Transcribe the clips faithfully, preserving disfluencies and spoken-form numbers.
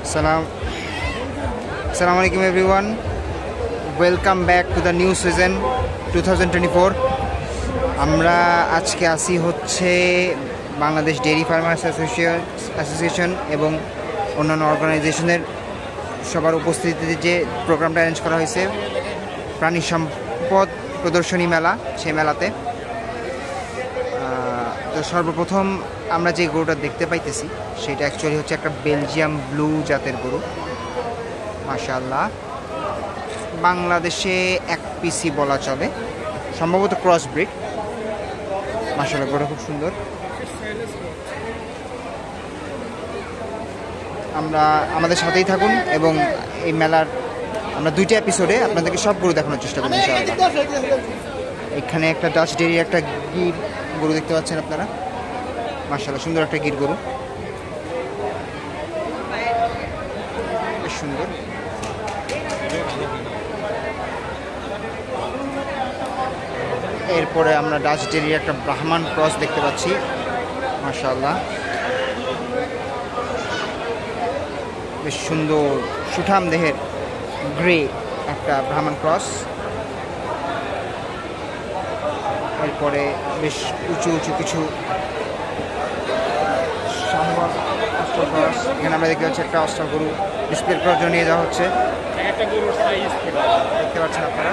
Salam Assalamu alaikum everyone. Welcome back to the new season twenty twenty-four. আমরা আজকে আসি হচ্ছে Bangladesh dairy farmers association association এবং অন্যান্য অর্গানাইজেশনের সবার উপস্থিতিতে যে প্রোগ্রামটা অ্যারেঞ্জ করা হয়েছে প্রাণী সম্পদ প্রদর্শনী মেলা, সেই মেলাতে তো সর্বপ্রথম আমরা যে গরুটা দেখতে পাইতেছি সেটা অ্যাকচুয়ালি হচ্ছে একটা বেলজিয়াম ব্লু জাতের গরু। মাশাআল্লাহ, বাংলাদেশে এক পিসি বলা চলে, সম্ভবত ক্রস ব্রিড। মাশাআল্লাহ, গরুটা খুব সুন্দর। আমরা আমাদের সাথেই থাকুন এবং এই মেলার আমরা দুইটা এপিসোডে আপনাদেরকে সব গরু দেখানোর চেষ্টা করব ইনশাআল্লাহ। এখানে একটা ডাচ ডেইরি একটা গির গরু দেখতে পাচ্ছেন আপনারা। মাশাআল্লাহ, সুন্দর একটা গির গরু, বেশ সুন্দর। এরপরে আমরা ডাচ ডেইরির একটা ব্রাহ্মণ ক্রস দেখতে পাচ্ছি। মাশাআল্লাহ, বেশ সুন্দর সুঠাম দেহের গ্রে একটা ব্রাহ্মণ ক্রস। এরপরে বেশ উঁচু উঁচু কিছু শাহওয়াল অস্ট্রাল ক্রস। এখানে আমরা দেখতে পাচ্ছি একটা অস্ট্রাল গরু ডিসপ্লে করার জন্য নিয়ে যাওয়া হচ্ছে, দেখতে পাচ্ছেন আপনারা।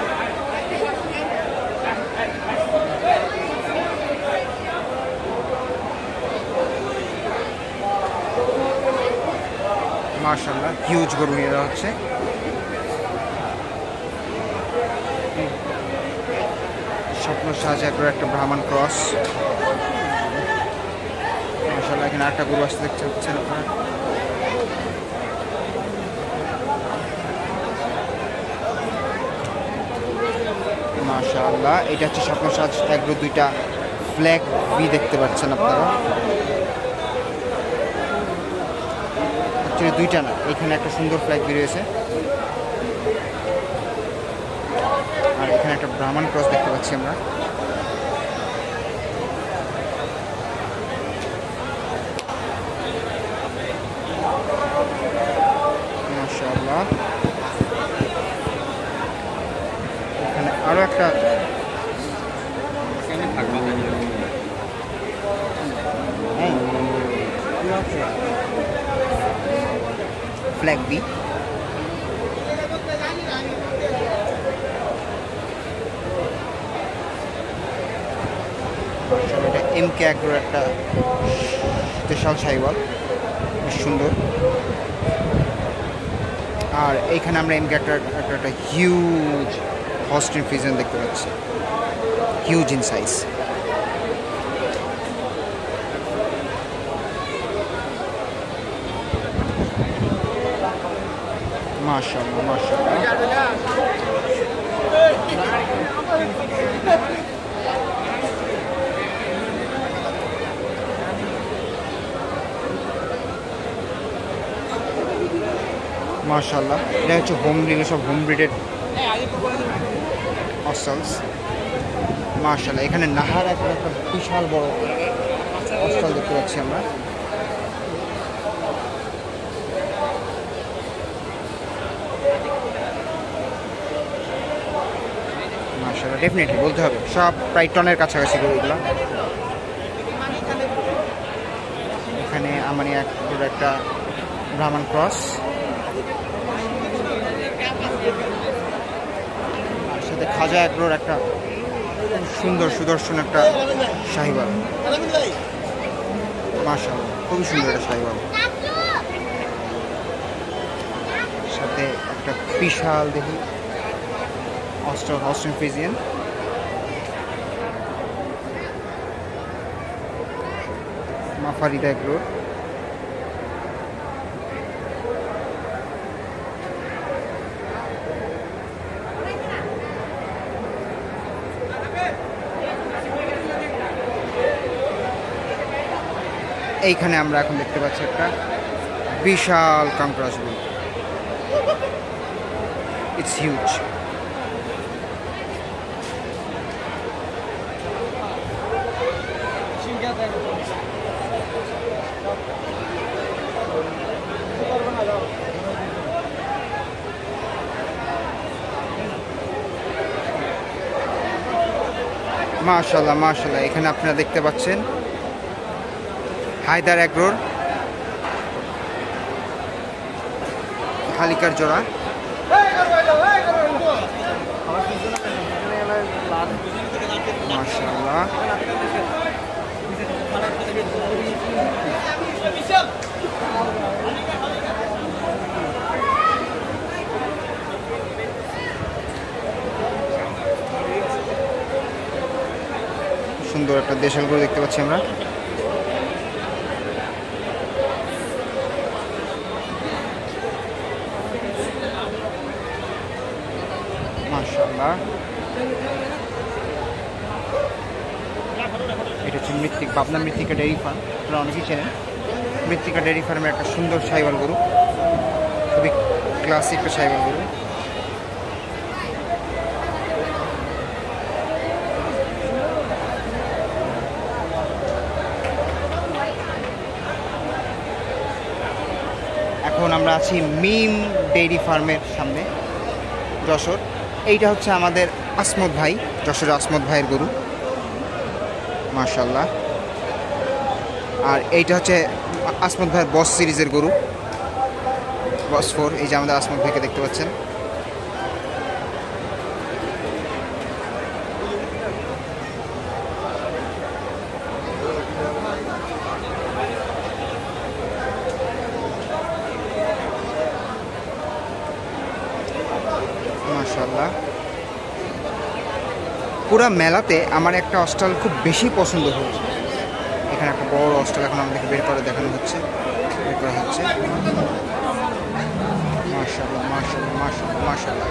মাশাআল্লাহ, হিউজ গরু নিয়ে যাওয়া হচ্ছে। স্বপ্ন শাহজাহান একটা ব্রাহ্মণ ক্রস। মাশাআল্লাহ, এখানে একটা গরু আসতে দেখতে পাচ্ছেন আপনারা। মাশাআল্লাহ, এটা হচ্ছে স্বপ্ন শাহ এগ্রো, দুইটা ফ্ল্যাগ বি দেখতে পাচ্ছেন আপনারা। অ্যাকচুয়ালি দুইটা না, এখানে একটা সুন্দর ফ্ল্যাগ বি রয়েছে আর এখানে একটা ব্রাহ্মণ ক্রস দেখতে পাচ্ছি আমরা। মাশাআল্লাহ, এখানে আরো একটা ফ্ল্যাগ বি। এটা এম কে অ্যাগ্রোর একটা স্পেশাল শাহিওয়াল, বেশ সুন্দর। আর এইখানে আমরা এম কে একটা একটা হিউজ হস্টিন ফ্রিজিয়ান দেখতে পাচ্ছি, হিউজ ইন সাইজ। মাশাআল্লাহ মাশাআল্লাহ, মাশাআল্লাহ, এটা হচ্ছে হোম ব্রিড, সব হোম ব্রিডের অস্ট্রালস। মাশাআল্লাহ, এখানে নাহার একটা একটা বিশাল বড় অস্ট্রাল দেখতে পাচ্ছি আমরা। মাশাআল্লাহ, ডেফিনেটলি বলতে হবে সব প্রায় টনের কাছাকাছি গরুগুলো। এখানে আমানি একটা ব্রাহ্মণ ক্রস, আর সাথে খাজা এগ্রোর একটা সুন্দর সুদর্শন একটা শাহিওয়াল। মাশাআল্লাহ, খুবই সুন্দর একটা শাহিওয়াল, সাথে একটা বিশাল দেখি অস্ট্রাল হস্টিন ফ্রিজিয়ান। মাফারিদা এগ্রোর। এইখানে আমরা এখন দেখতে পাচ্ছি একটা বিশাল কাঙ্কড়াস গরু, ইটস হিউজ। মাশাআল্লাহ মাশাআল্লাহ, এখানে আপনারা দেখতে পাচ্ছেন হায়দার এগ্রোর হালিকার জোড়া। মাশাআল্লাহ, সুন্দর একটা দেশাল গরু দেখতে পাচ্ছি আমরা। মাশাআল্লাহ, এটা হচ্ছে মৃত্তিক, পাবনা মৃত্তিকা ডেয়ারি ফার্ম, আপনারা অনেকেই চেনেন। মৃত্তিকা ডেয়ারি ফার্মের একটা সুন্দর সাইওয়াল গরু, খুবই ক্লাসিক একটা সাইওয়াল গরু। এখন আমরা আছি মিম ডেইরি ফার্মের সামনে, যশোর। এইটা হচ্ছে আমাদের আসমত ভাই, যশোরের আসমত ভাইয়ের গরু, মাশাআল্লাহ। আর এইটা হচ্ছে আসমত ভাইয়ের বস সিরিজের গরু, বস ফোর। এই যে আমাদের আসমত ভাইকে দেখতে পাচ্ছেন। মাশাআল্লাহ, পুরা মেলাতে আমার একটা অস্টাল খুব বেশি পছন্দ হয়েছে। এখানে একটা বড় অস্টাল এখন আমাদেরকে বের করে দেখানো হচ্ছে, বের করা হচ্ছে। মাশাআল্লাহ মাশাআল্লাহ মাশাআল্লাহ মাশাআল্লাহ,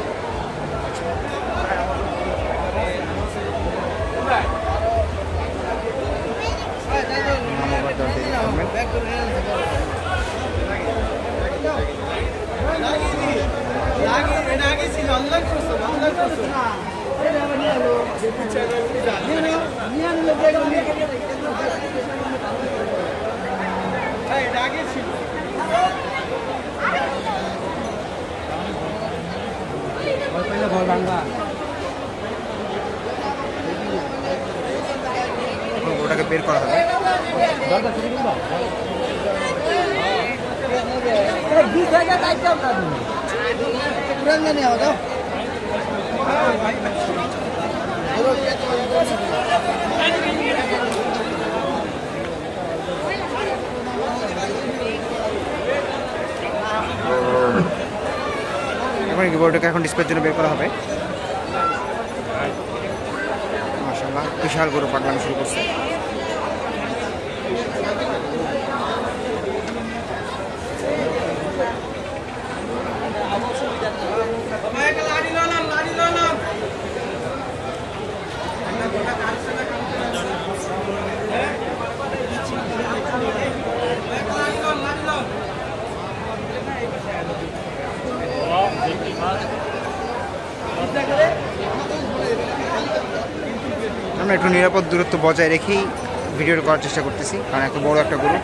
ওটাকে বের করা হবে। এখন কিবোর্ডটাকে এখন ডিসপ্লের জন্য বের করা হবে। মাশাআল্লাহ, বিশাল গরু পাগলামি শুরু করছে। আমরা একটু নিরাপদ দূরত্ব বজায় রেখেই ভিডিও করার চেষ্টা করতেছি, কারণ এত বড় একটা গরু।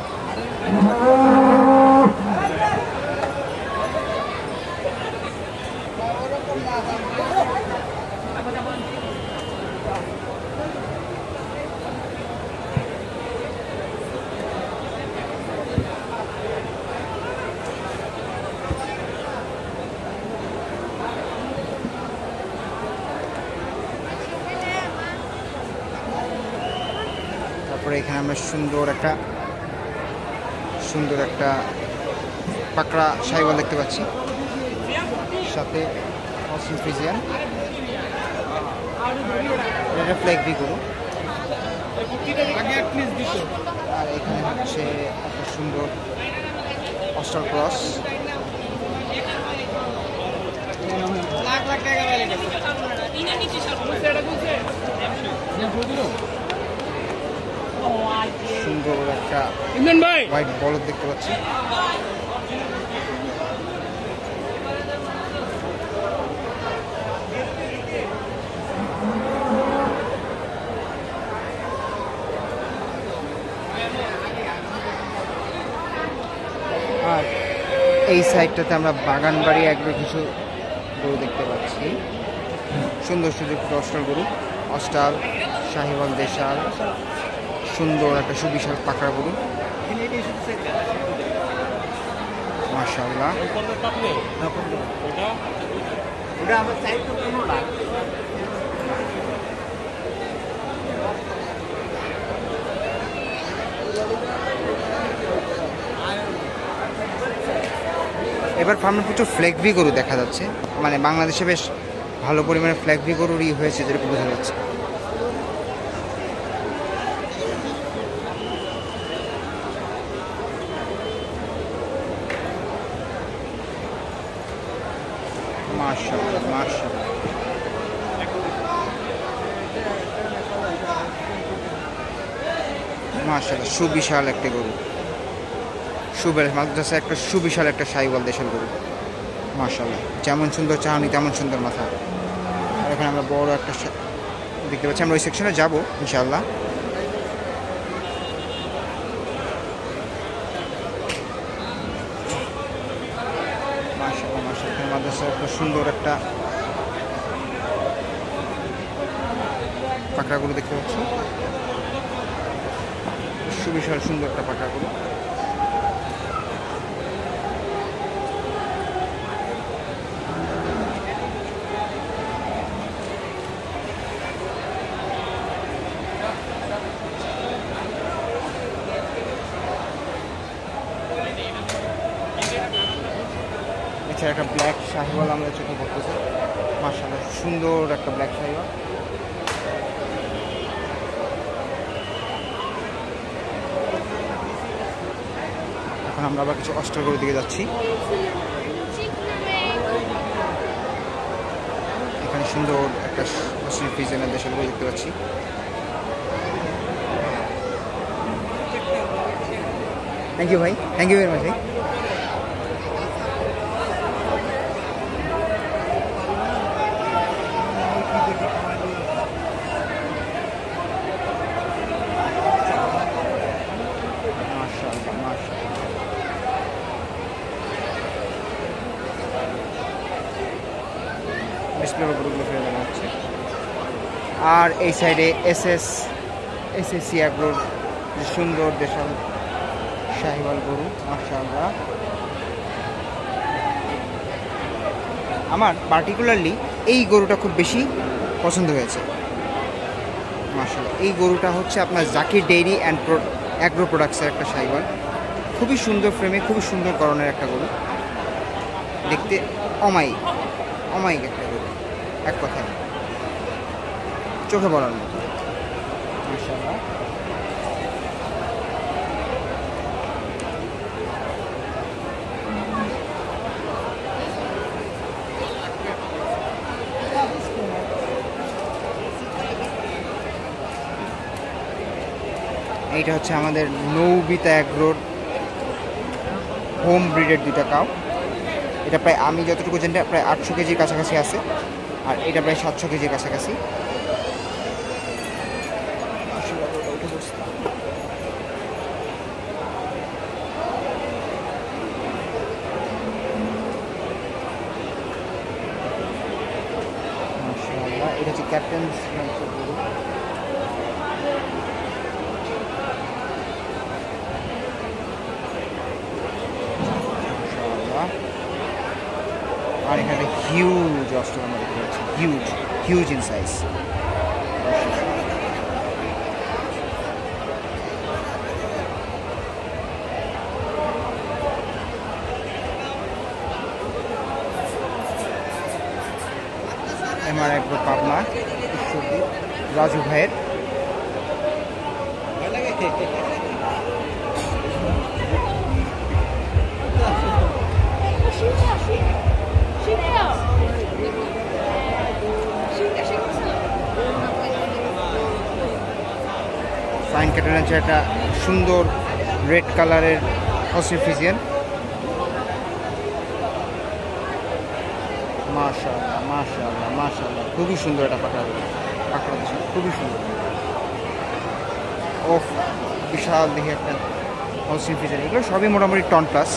তারপরে এখানে আমরা সুন্দর একটা সুন্দর একটা পাকড়া সাইওয়াল দেখতে পাচ্ছি, সাথে অস্ট্রেলিয়ান ফ্রিজিয়ান, এটা ফ্ল্যাগ বি গরু। আর এখানে হচ্ছে একটা সুন্দর অস্ট্রাল ক্রস। সুন্দর একটা হোয়াইট বলদ দেখতে পাচ্ছি। আর এই সাইডটাতে আমরা বাগানবাড়ি এগ্রো কিছু গরু দেখতে পাচ্ছি, সুন্দর সুন্দর অস্ট্রাল গরু। অস্টাল, শাহিওয়াল, দেশাল, সুন্দর একটা সুবিশাল পাকড়া গরু মাশাআল্লাহ। এবার ফার্মে প্রচুর ফ্ল্যাগভি গরু দেখা যাচ্ছে, মানে বাংলাদেশে বেশ ভালো পরিমাণে ফ্ল্যাগভি গরুরই হয়েছে যেটা বোঝা যাচ্ছে। মাশাআল্লাহ মাশাআল্লাহ মাশাআল্লাহ, সুবিশাল একটা গরু, সুবের মাদ্রাসা একটা সুবিশাল একটা শাহিওয়াল দেশের গরু মাশাআল্লাহ। যেমন সুন্দর চাহনি তেমন সুন্দর মাথা। আর এখানে আমরা বড় একটা দেখতে পাচ্ছি, আমরা ওই সেকশনে যাবো ইনশাআল্লাহ। মাশাআল্লাহ মাশাআল্লাহ, এখানে মাদ্রাসা একটা সুন্দর একটা পাকড়া গরু দেখতে পাচ্ছি, সুবিশাল সুন্দর একটা পাকড়া গরু। এছাড়া একটা ব্ল্যাক শাহিওয়াল আমরা চোখে পড়তেছি মাশাআল্লাহ, সুন্দর একটা ব্ল্যাক শাহিওয়াল। এখন আমরা আবার কিছু অস্টার গরুর দিকে যাচ্ছি। এখানে সুন্দর একটা ফ্রিজেনের দেশের গরু দেখতে পাচ্ছি। থ্যাংক ইউ ভাই, থ্যাংক ইউ ভেরি মাচ ভাই। ডিসপ্লের উপরগুলো ফেলে দেওয়া হচ্ছে। আর এই সাইডে S S S S C অ্যাগ্রোর সুন্দর দেশাল শাহিওয়াল গরু মাশাআল্লাহ। আমার পার্টিকুলারলি এই গরুটা খুব বেশি পছন্দ হয়েছে মাশাআল্লাহ। এই গরুটা হচ্ছে আপনার জাকির ডেইরি অ্যান্ড অ্যাগ্রো প্রোডাক্টসের একটা শাহিওয়াল, খুবই সুন্দর ফ্রেমে, খুবই সুন্দর করণের একটা গরু, দেখতে অমায়িক অমায়িক একটা গরু, এক কথায় চোখে পড়ার মতো মাশাআল্লাহ। এইটা হচ্ছে আমাদের নৌবিতা অ্যাগ্রোর হোম ব্রিডের দুইটা কাউ। এটা প্রায় আমি যতটুকু জানি প্রায় আটশো কেজির কাছাকাছি আছে, আর এটা প্রায় সাতশো কেজির কাছাকাছি। মাশাআল্লাহ, এটা হচ্ছে ক্যাপ্টেন আর এখানে হিউজ অস্ট্রেল আমরা দেখতে পাচ্ছি, হিউজ হিউজ ইন সাইজ। আমার এক পাবনা রাজু ভাইয়ের ফাইন কাটার আছে একটা সুন্দর রেড কালারের হসি ফ্রিজিয়ান মাশাআল্লাহ মাশাআল্লাহ মাশাআল্লাহ, খুবই সুন্দর একটা পাখা পাখা খুবই সুন্দর। ও বিশাল দেখে একটা হসি ফ্রিজিয়ান, এগুলো সবই মোটামুটি টন প্লাস।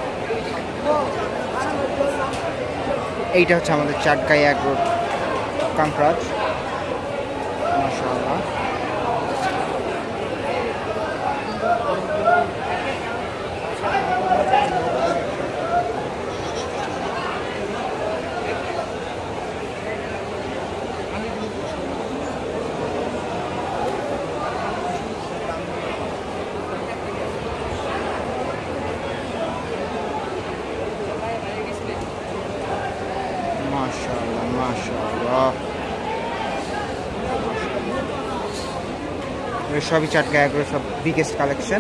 এইটা হচ্ছে আমাদের চাটগাঁই অ্যাগ্রোর কাঙ্করাজ, মাশাআল্লাহ। মাশাআল্লাহ মাশাআল্লাহ, সবই চাটকা এগুলো সব biggest collection.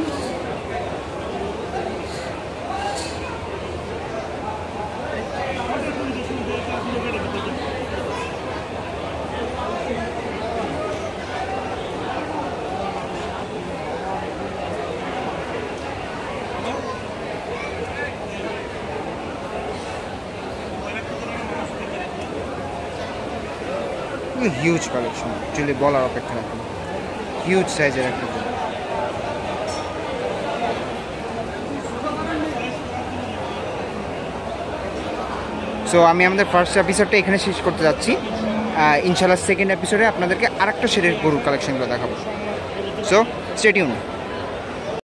Huge collection, actually বলার অপেক্ষা রাখে, হিউজ সাইজের একটা। সো আমি আমাদের ফার্স্ট এপিসোডটা এখানে শেষ করতে যাচ্ছি। ইনশাল্লাহ সেকেন্ড এপিসোডে আপনাদেরকে আরেকটা শেডের গরুর কালেকশনগুলো দেখাবো। So stay tune.